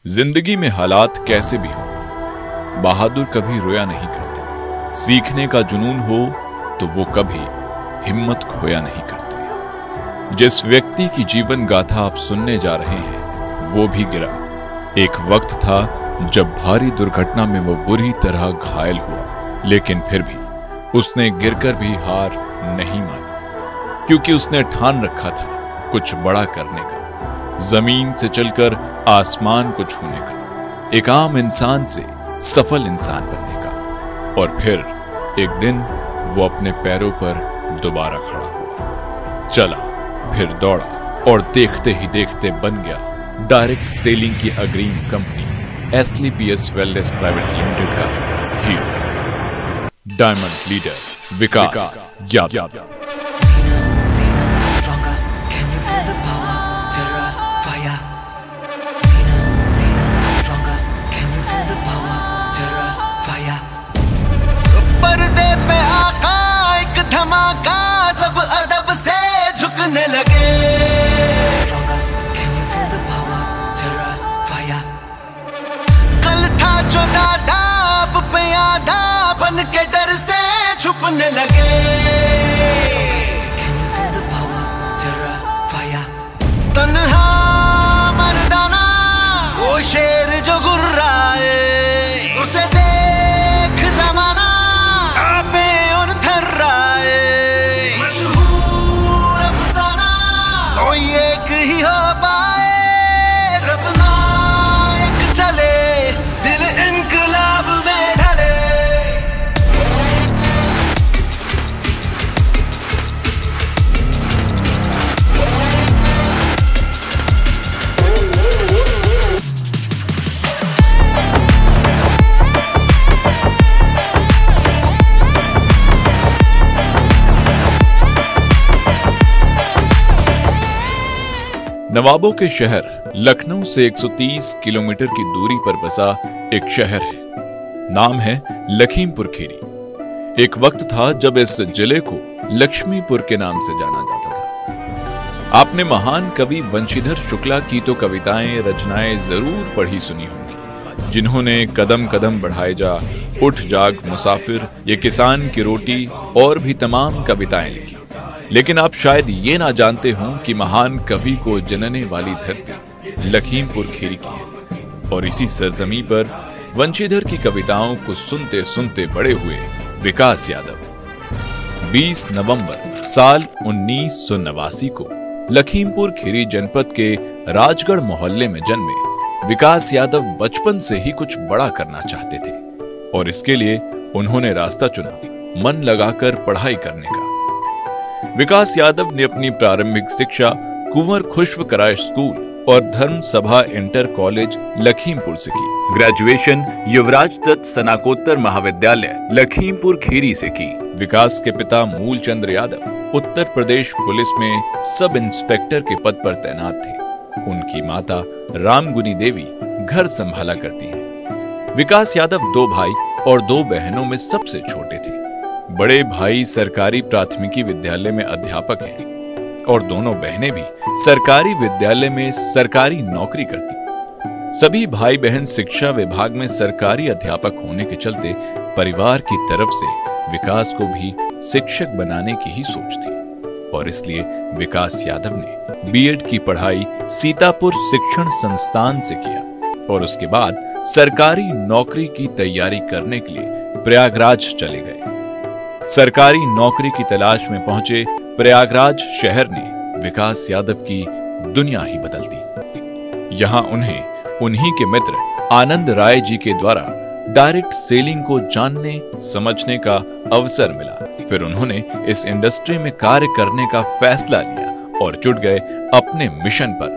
जिंदगी में हालात कैसे भी हो, बहादुर कभी रोया नहीं करते। सीखने का जुनून हो तो वो कभी हिम्मत खोया नहीं करते। जिस व्यक्ति की जीवन गाथा आप सुनने जा रहे हैं वो भी गिरा। एक वक्त था जब भारी दुर्घटना में वो बुरी तरह घायल हुआ, लेकिन फिर भी उसने गिरकर भी हार नहीं मानी, क्योंकि उसने ठान रखा था कुछ बड़ा करने का, जमीन से चलकर आसमान को छूने का, एक आम इंसान से सफल इंसान बनने का। और फिर एक दिन वो अपने पैरों पर दोबारा खड़ा हुआ, चला, फिर दौड़ा और देखते ही देखते बन गया डायरेक्ट सेलिंग की अग्रीम कंपनी एसलीपीएस वेलनेस प्राइवेट लिमिटेड का hero, diamond leader Vikas Yadav. पर्दे पे आका एक धमाका, सब अदब से झुकने लगे। कल था जो दादा अब पे आधा, बन के डर से छुपने लगे। तन्हा मर्दाना वो शेर जो गुर्राए, उसे देख जमाना कांपे और थर्राए। मशहूर अफसाना कोई एक ही हो पाए, जब नायक चले दिल इनकलाब में ढले। नवाबों के शहर लखनऊ से 130 किलोमीटर की दूरी पर बसा एक शहर है, नाम है लखीमपुर खीरी। एक वक्त था जब इस जिले को लक्ष्मीपुर के नाम से जाना जाता था। आपने महान कवि वंशीधर शुक्ला की तो कविताएं रचनाएं जरूर पढ़ी सुनी होंगी, जिन्होंने कदम कदम बढ़ाए जा, उठ जाग मुसाफिर, ये किसान की रोटी और भी तमाम कविताएं लिखी। लेकिन आप शायद ये ना जानते हों कि महान कवि को जनने वाली धरती लखीमपुर खीरी की है, और इसी सरजमी पर वंशीधर की कविताओं को सुनते सुनते बड़े हुए विकास यादव 20 नवंबर साल 1989 को लखीमपुर खीरी जनपद के राजगढ़ मोहल्ले में जन्मे विकास यादव बचपन से ही कुछ बड़ा करना चाहते थे, और इसके लिए उन्होंने रास्ता चुना मन लगाकर पढ़ाई करने का। विकास यादव ने अपनी प्रारंभिक शिक्षा कुंवर खुशवकराय स्कूल और धर्म सभा इंटर कॉलेज लखीमपुर से की। ग्रेजुएशन युवराज दत्त स्नातकोत्तर महाविद्यालय लखीमपुर खीरी से की। विकास के पिता मूलचंद्र यादव उत्तर प्रदेश पुलिस में सब इंस्पेक्टर के पद पर तैनात थे। उनकी माता रामगुनी देवी घर संभाला करती हैं। विकास यादव 2 भाई और 2 बहनों में सबसे छोटे थे। बड़े भाई सरकारी प्राथमिकी विद्यालय में अध्यापक हैं और दोनों बहनें भी सरकारी विद्यालय में सरकारी नौकरी करती। सभी भाई बहन शिक्षा विभाग में सरकारी अध्यापक होने के चलते परिवार की तरफ से विकास को भी शिक्षक बनाने की ही सोच थी, और इसलिए विकास यादव ने बीएड की पढ़ाई सीतापुर शिक्षण संस्थान से किया और उसके बाद सरकारी नौकरी की तैयारी करने के लिए प्रयागराज चले गए। सरकारी नौकरी की तलाश में पहुंचे प्रयागराज शहर ने विकास यादव की दुनिया ही बदल दी। यहां उन्हें उन्हीं के मित्र आनंद राय जी के द्वारा डायरेक्ट सेलिंग को जानने समझने का अवसर मिला। फिर उन्होंने इस इंडस्ट्री में कार्य करने का फैसला लिया और जुट गए अपने मिशन पर।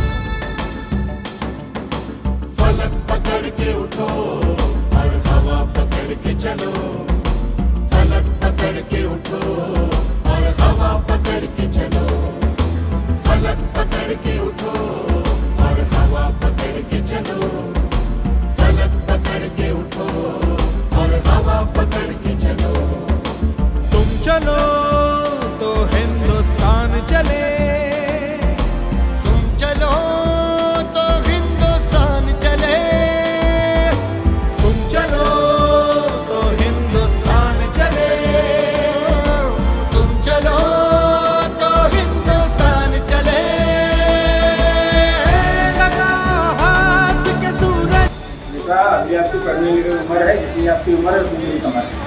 फलक पकड़ के उठो और हवा पकड़ के चलो, फलक पकड़ के उठो और हवा पकड़ के चलो, फलक पकड़ के उठो और हवा पकड़ के चलो, फलक पकड़ के उठो और हवा पकड़ के चलो। तुम चलो तो हिंदुस्तान चले, तुम चलो तो हिंदुस्तान चले। की उम्र है उतनी कमर है।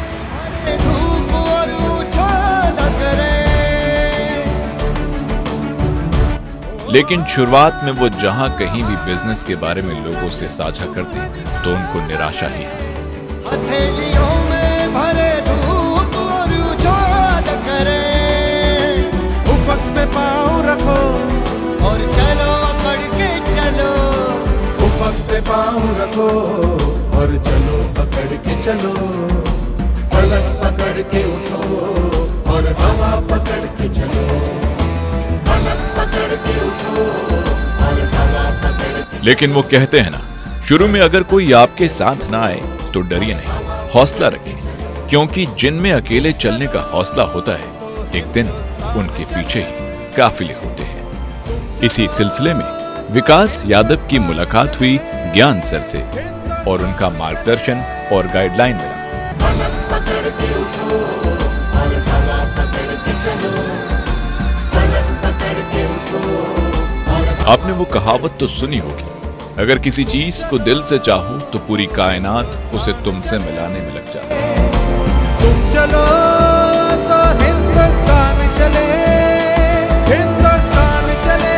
लेकिन शुरुआत में वो जहां कहीं भी बिजनेस के बारे में लोगों से साझा करते तो उनको निराशा ही हाथ लगती। हथेलियों में भरे धूप और उछाल करे, उफक पे पाँव रखो और चलो अकड़ के चलो, उफक पे पाँव रखो और चलो पकड़ के चलो, फलक पकड़ के उठो और हवा पकड़ के चलो, फलक पकड़ के उठो और हवा पकड़ के। लेकिन वो कहते हैं ना, शुरू में अगर कोई आपके साथ ना आए तो डरिए नहीं, हौसला रखें, क्योंकि जिनमें अकेले चलने का हौसला होता है एक दिन उनके पीछे ही काफिले होते हैं। इसी सिलसिले में विकास यादव की मुलाकात हुई ज्ञान सर से और उनका मार्गदर्शन और गाइडलाइन मिला। फलक पकड़ के उठो और हवा पकड़ के चलो, फलक पकड़ के उठो और। आपने वो कहावत तो सुनी होगी, अगर किसी चीज को दिल से चाहो तो पूरी कायनात उसे तुमसे मिलाने में लग जाती है। तुम चलो तो हिंदुस्तान चले, हिंदुस्तान चले,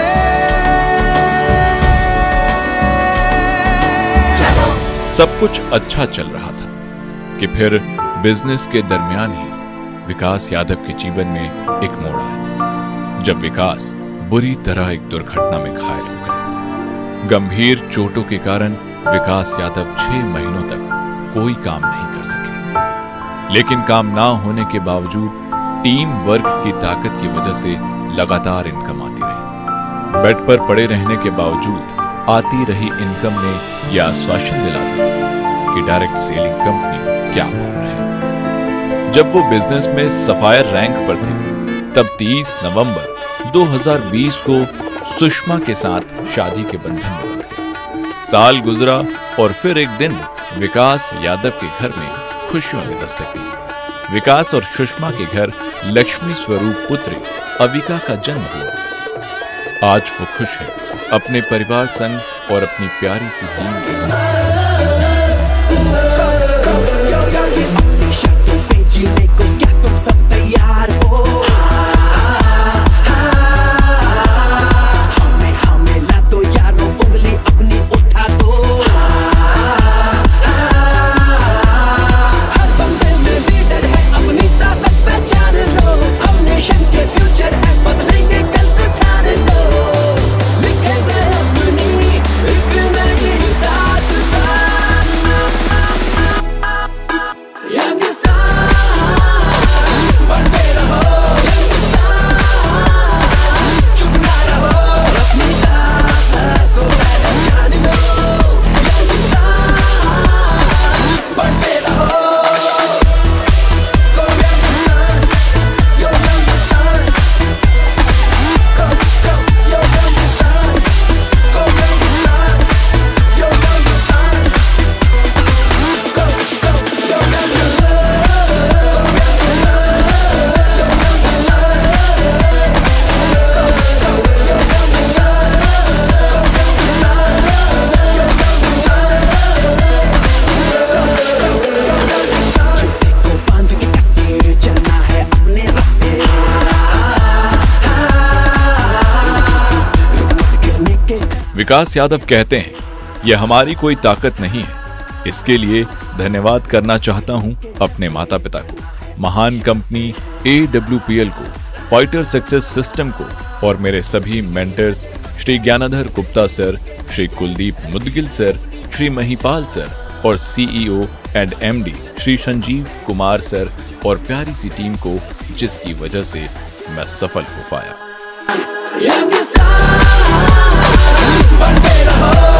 चलो। सब कुछ अच्छा चल रहा था कि फिर बिजनेस के दरमियान ही विकास यादव के जीवन में एक मोड़ आया, जब विकास बुरी तरह एक दुर्घटना में घायल हो गए। गंभीर चोटों के कारण विकास यादव 6 महीनों तक कोई काम नहीं कर सके, लेकिन काम ना होने के बावजूद टीम वर्क की ताकत की वजह से लगातार इनकम आती रही। बेड पर पड़े रहने के बावजूद आती रही इनकम ने यह आश्वासन दिला दिया कि डायरेक्ट सेलिंग कंपनी क्या बोल रहे हैं। जब वो बिजनेस में सफायर रैंक पर थे, तब 30 नवंबर 2020 को सुषमा के साथ शादी के बंधन में बंध गए। साल गुजरा और फिर एक दिन विकास यादव के घर में खुशियों ने दस्तक दी। विकास और सुषमा के घर लक्ष्मी स्वरूप पुत्री अविका का जन्म हुआ। आज वो खुश है अपने परिवार संग और अपनी प्यारी सी टीम के साथ। विकास यादव कहते हैं, यह हमारी कोई ताकत नहीं है। इसके लिए धन्यवाद करना चाहता हूं अपने माता पिता को, महान कंपनी AWPL को, फाइटर सक्सेस सिस्टम को और मेरे सभी mentors Shri Gyanadhar Gupta sir, Shri Kuldeep Mudgil sir, Shri Mahipal sir और CEO and MD Shri Sanjeev Kumar sir और प्यारी सी टीम को, जिसकी वजह से मैं सफल हो पाया। बनते रहो।